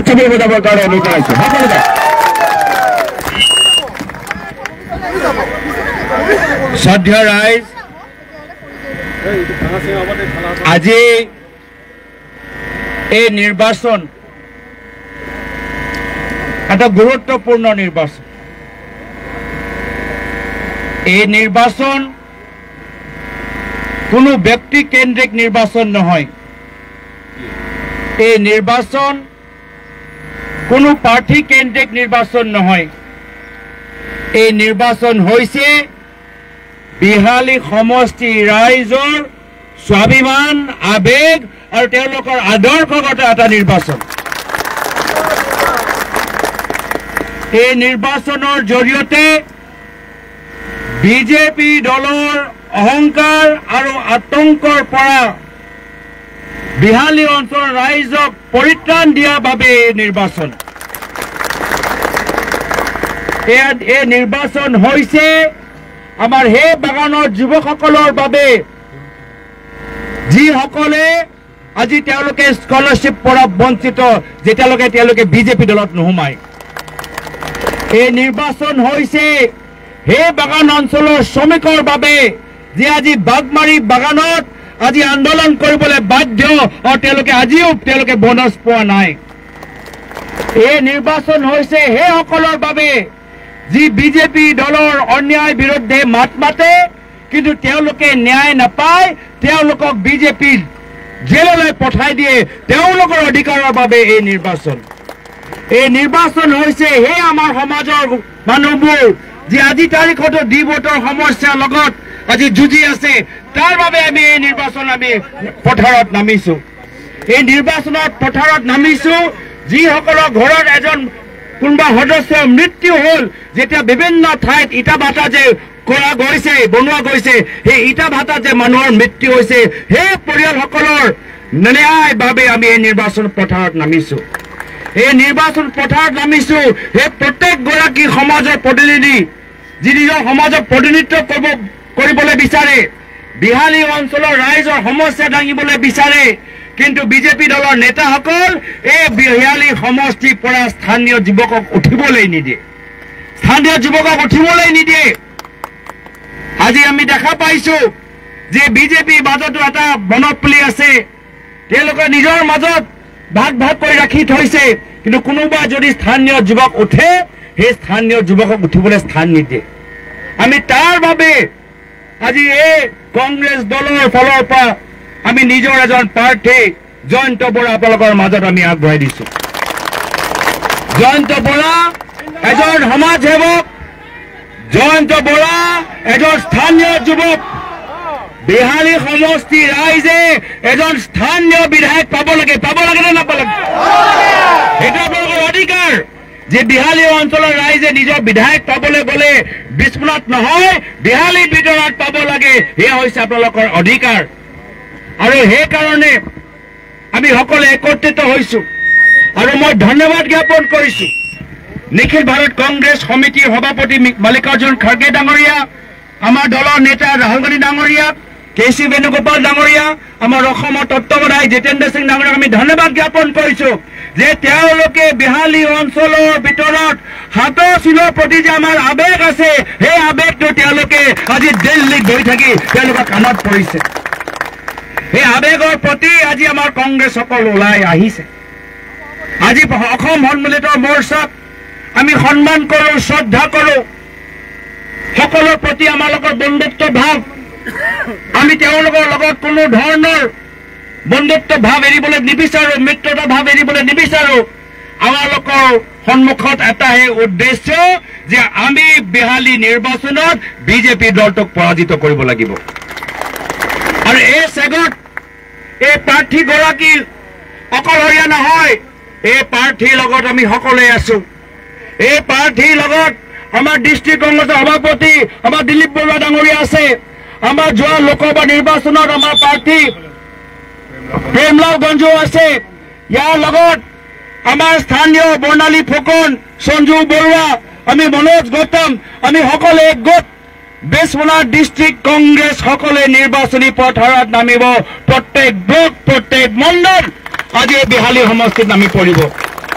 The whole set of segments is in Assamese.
উৎসৱৰ বজাবৰ কাৰণে অনুৰোধ জনাইছো সকলোকে শ্ৰদ্ধেয় ৰাইজ আজি এই নিৰ্বাচন এটা গুৰুত্বপূৰ্ণ নিৰ্বাচন এই নিৰ্বাচন কোনো ব্যক্তি কেন্দ্ৰিক নিৰ্বাচন নহয় এই নিৰ্বাচন কোনো প্ৰাৰ্থী কেন্দ্ৰিক নিৰ্বাচন নহয় এই নিৰ্বাচন হৈছে বিহালী সমষ্টি ৰাইজৰ স্বাভিমান আবেগ আৰু তেওঁলোকৰ আদৰ্শগত এটা নিৰ্বাচন এই নিৰ্বাচনৰ জৰিয়তে বিজেপি দলৰ অহংকাৰ আৰু আতংকৰ পৰা বিহালী অঞ্চলৰ ৰাইজক পৰিত্ৰাণ দিয়াৰ বাবে এই নিৰ্বাচন এই নিৰ্বাচন হৈছে আমাৰ সেই বাগানৰ যুৱকসকলৰ বাবে যিসকলে আজি তেওঁলোকে স্কলাৰশ্বিপ পৰা বঞ্চিত যেতিয়ালৈকে তেওঁলোকে বিজেপি দলত নোসোমায় এই নিৰ্বাচন হৈছে সেই বাগান অঞ্চলৰ শ্ৰমিকৰ বাবে যে আজি বাগমাৰী বাগানত আজি আন্দোলন কৰিবলৈ বাধ্য আৰু তেওঁলোকে আজিও তেওঁলোকে বোনাছ পোৱা নাই এই নিৰ্বাচন হৈছে সেইসকলৰ বাবে যি বিজেপি দলৰ অন্যায় বিৰুদ্ধে মাত মাতে কিন্তু তেওঁলোকে ন্যায় নাপায় তেওঁলোকক বিজেপি জেললৈ পঠাই দিয়ে তেওঁলোকৰ অধিকাৰৰ বাবে এই নিৰ্বাচন হৈছে সেই আমাৰ সমাজৰ মানুহবোৰ যে আজি তাৰিখতো ডি ভোটৰ সমস্যাৰ লগত আজি যুঁজি আছে তাৰ বাবে আমি এই নিৰ্বাচন আমি পথাৰত নামিছো এই নিৰ্বাচনত পথাৰত নামিছো যিসকলৰ ঘৰত এজন কোনোবা সদস্যৰ মৃত্যু হ'ল যেতিয়া বিভিন্ন ঠাইত ইটা ভাটা যে কৰা গৈছে বনোৱা গৈছে সেই ইটা ভাটা যে মানুহৰ মৃত্যু হৈছে সেই পৰিয়ালসকলৰ ন্যায়ৰ বাবে আমি এই নিৰ্বাচন পথাৰত নামিছো এই নিৰ্বাচন পথাৰত নামিছো সেই প্ৰত্যেকগৰাকী সমাজৰ প্ৰতিনিধি যি নিজৰ সমাজক প্ৰতিনিধিত্ব কৰিবলৈ বিচাৰে বিহালী অঞ্চলৰ ৰাইজৰ সমস্যা দাঙিবলৈ বিচাৰে কিন্তু বিজেপি দলৰ নেতাসকল এই বিহালী সমষ্টিৰ পৰা স্থানীয় যুৱকক উঠিবলৈ নিদিয়ে আজি আমি দেখা পাইছো যে বিজেপি মাজতো এটা বনপলি আছে তেওঁলোকে নিজৰ মাজত ভাগ কৰি ৰাখি থৈছে কিন্তু কোনোবা যদি স্থানীয় যুৱক উঠে সেই স্থানীয় যুৱকক উঠিবলৈ স্থান নিদিয়ে আমি তাৰ বাবে আজি এই কংগ্ৰেছ দলৰ ফালৰ পৰা আমি নিজৰ এজন প্ৰাৰ্থী জয়ন্ত বৰা আপোনালোকৰ মাজত আমি আগবঢ়াই দিছো জয়ন্ত বৰা এজন সমাজ সেৱক জয়ন্ত বৰা এজন স্থানীয় যুৱক বিহালী সমষ্টি ৰাইজে এজন স্থানীয় বিধায়ক পাব লাগে নে নাপাব লাগে এটা আপোনালোকৰ অধিকাৰ যে বিহালী অঞ্চলৰ ৰাইজে নিজৰ বিধায়ক পাবলৈ গ'লে বিস্ফোৰণত নহয় বিহালী ভিতৰত পাব লাগে এয়া হৈছে আপোনালোকৰ অধিকাৰ আৰু সেইকাৰণে আমি সকলোৱে একত্ৰিত হৈছো আৰু মই ধন্যবাদ জ্ঞাপন কৰিছো নিখিল ভাৰত কংগ্ৰেছ সমিতিৰ সভাপতি মাল্লিকাৰ্জুন খাৰ্গে ডাঙৰীয়া আমাৰ দলৰ নেতা ৰাহুল গান্ধী ডাঙৰীয়া কেচি বেণুগোপাল ডাঙৰীয়া আমাৰ অসমৰ তত্ত্বাৱধায়ক জিতেন্দ্ৰ সিং ডাঙৰীয়াক আমি ধন্যবাদ জ্ঞাপন কৰিছো যে তেওঁলোকে বিহালী অঞ্চলৰ ভিতৰত হাতৰ চিনৰ প্ৰতি যে আমাৰ আবেগ আছে সেই আবেগটো তেওঁলোকে আজি দিল্লীত বহি থাকি তেওঁলোকৰ কাণত পৰিছে এই আবেগৰ প্ৰতি আজি আমাৰ কংগ্ৰেছসকল ওলাই আহিছে আজি অসম সন্মিলিত মৰ্চাক আমি সন্মান কৰো শ্ৰদ্ধা কৰো সকলৰ প্ৰতি আমাৰ লগত বন্ধুত্ব ভাৱ আমি তেওঁলোকৰ লগত কোনো ধৰণৰ বন্ধুত্ব ভাৱ এৰিবলৈ নিবিচাৰো মিত্ৰতা ভাৱ এৰিবলৈ নিবিচাৰো আমাৰ লোকৰ সন্মুখত এটাহে উদ্দেশ্য যে আমি বিহালী নিৰ্বাচনত বিজেপি দলটোক পৰাজিত কৰিব লাগিব আৰু এই চেগত এই প্ৰাৰ্থীগৰাকী অকলশৰীয়া নহয় এই প্ৰাৰ্থীৰ লগত আমি সকলোৱে আছো এই প্ৰাৰ্থীৰ লগত আমাৰ ডিষ্ট্ৰিক্ট কংগ্ৰেছৰ সভাপতি আমাৰ দিলীপ বৰুৱা ডাঙৰীয়া আছে আমাৰ যোৱা লোকসভা নিৰ্বাচনত আমাৰ প্ৰাৰ্থী প্ৰেমলাল গঞ্জু আছে ইয়াৰ লগত আমাৰ স্থানীয় বৰ্ণালী ফুকন সঞ্জু বৰুৱা আমি মনোজ গৌতম আমি সকলোৱে একগোট বেছমনা ডিস্ট্রিক্ট কংগ্রেস সকলে নির্বাচনী পথাৰত নামিব প্রত্যেক ব্লক প্রত্যেক মণ্ডল আজি বিহালী সমষ্টিত নামি পড়িব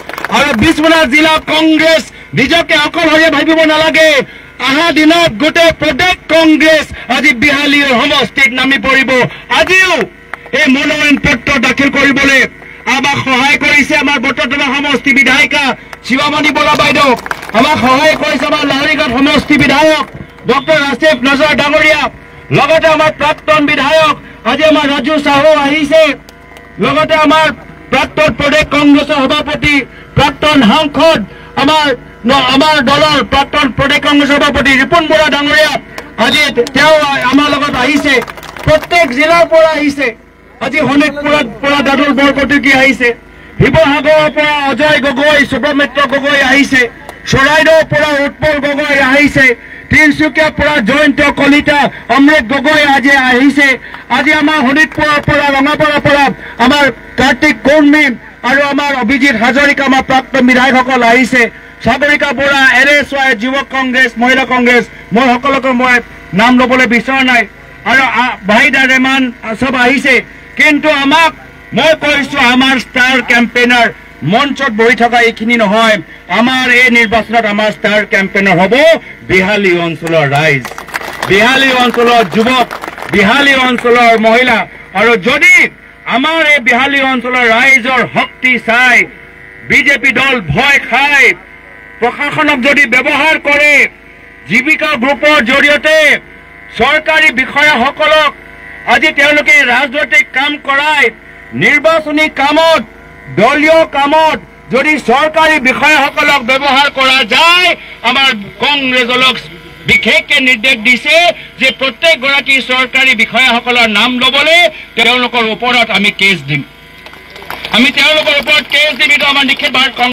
বিশ্বনাথ জিলা কংগ্ৰেছ নিজকে অকলশৰে ভাবিব নালাগে আহা দিনত গোটেই প্ৰদেশ কংগ্ৰেছ আজি বিহালী সমষ্টিত নামি পৰিব আজিও এই মনোনয়ন পত্ৰ দাখিল কৰিবলৈ আমাক সহায় কৰিছে আমাৰ বটদ্ৰৱা সমষ্টি বিধায়িকা শিৱামণি বৰা বাইদেউ আমাক সহায় কৰিছে আমাৰ লাহৰীঘাট সমষ্টি বিধায়ক ডক্টৰ ৰাছিফ নজৰ ডাঙৰীয়া লগতে আমাৰ প্ৰাক্তন বিধায়ক আজি আমাৰ ৰাজু সাহু আহিছে লগতে আমাৰ প্ৰাক্তন প্ৰদেশ কংগ্ৰেছৰ সভাপতি প্ৰাক্তন সাংসদ আমাৰ দলৰ প্ৰাক্তন প্ৰদেশ কংগ্ৰেছৰ সভাপতি ৰিপুণ বৰা ডাঙৰীয়া আজি তেওঁ আমাৰ লগত আহিছে প্ৰত্যেক জিলাৰ পৰা আহিছে আজি শোণিতপুৰৰ পৰা দাদুল বৰকটকী আহিছে শিৱসাগৰৰ পৰা অজয় গগৈ সুব্ৰমিত্ৰ গগৈ আহিছে চৰাইদেউৰ পৰা উৎপল গগৈ আহিছে তিনিচুকীয়াৰ পৰা জয়ন্ত কলিতা অমৃত গগৈ আজি আহিছে আজি আমাৰ শোণিতপুৰৰ পৰা ৰঙাপাৰাৰ পৰা আমাৰ কাৰ্তিক কৰ্মী আৰু আমাৰ অভিজিৎ হাজৰিকা আমাৰ প্ৰাক্তন বিধায়কসকল আহিছে সাগৰিকা বৰা এৰেছৱাই যুৱক কংগ্ৰেছ মহিলা কংগ্ৰেছ মই সকলোকে মই নাম ল'বলৈ বিচৰা নাই আৰু বাহিদা ৰেহমান চব আহিছে কিন্তু আমাক মই কৈছো আমাৰ ষ্টাৰ কেম্পেইনাৰ মঞ্চত বহি থকা এইখিনি নহয় আমাৰ এই নিৰ্বাচনত আমাৰ ষ্টাৰ কেম্পেইনাৰ হ'ব বিহালী অঞ্চলৰ ৰাইজ বিহালী অঞ্চলৰ যুৱক বিহালী অঞ্চলৰ মহিলা আৰু যদি আমাৰ এই বিহালী অঞ্চলৰ ৰাইজৰ শক্তি চাই বিজেপি দল ভয় খায় প্ৰশাসনক যদি ব্যৱহাৰ কৰে জীৱিকা গ্ৰুপৰ জৰিয়তে চৰকাৰী বিষয়াসকলক আজি তেওঁলোকে ৰাজনৈতিক কাম কৰাই নিৰ্বাচনী কামত দলীয় কামত যদি চৰকাৰী বিষয়াসকলক ব্যৱহাৰ কৰা যায় আমাৰ কংগ্ৰেছ দলক বিশেষকৈ নিৰ্দেশ দিছে যে প্ৰত্যেকগৰাকী চৰকাৰী বিষয়াসকলৰ নাম ল'বলৈ তেওঁলোকৰ ওপৰত আমি কেছ দিম আমি তেওঁলোকৰ ওপৰত কেছ দিম এইটো আমাৰ নিষেধ